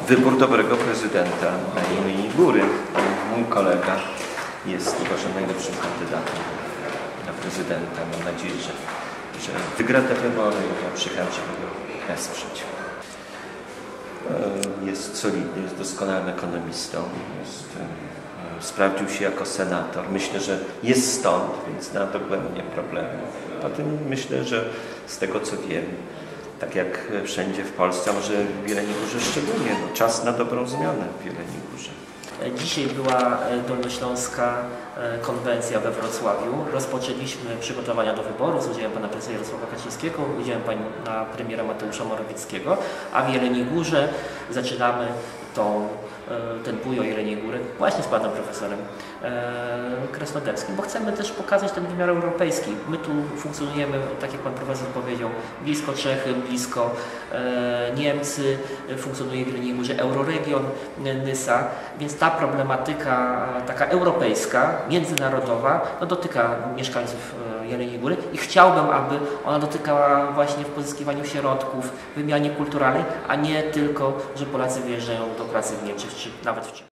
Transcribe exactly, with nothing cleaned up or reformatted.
wybór dobrego prezydenta na Jeleniej Góry. Mój kolega jest uważam najlepszym kandydatem na prezydenta. Mam nadzieję, że, że wygra te wybory i ja przyjechałem, żeby go wesprzeć. Jest solidny, jest doskonałym ekonomistą, jest, sprawdził się jako senator. Myślę, że jest stąd, więc na dogłębnie problemy. Potem myślę, że z tego co wiem, tak jak wszędzie w Polsce, a może w Jeleniej Górze szczególnie, no, czas na dobrą zmianę w Jeleniej Górze. Dzisiaj była Dolnośląska konwencja we Wrocławiu. Rozpoczęliśmy przygotowania do wyborów z udziałem pana prezesa Jarosława Kaczyńskiego, z udziałem pana premiera Mateusza Morawieckiego, a w Jeleniej Górze zaczynamy tą, ten bój o Jeleniej Góry właśnie z panem profesorem Krasnodębskim, bo chcemy też pokazać ten wymiar europejski. My tu funkcjonujemy, tak jak pan profesor powiedział, blisko Czechy, blisko Niemcy, funkcjonuje w Jeleniej Górze Euroregion Nysa, więc ta problematyka taka europejska, międzynarodowa, no, dotyka mieszkańców Jeleniej Góry i chciałbym, aby ona dotykała właśnie w pozyskiwaniu środków, w wymianie kulturalnej, a nie tylko, że Polacy wyjeżdżają do pracy w Niemczech czy nawet w Czechach.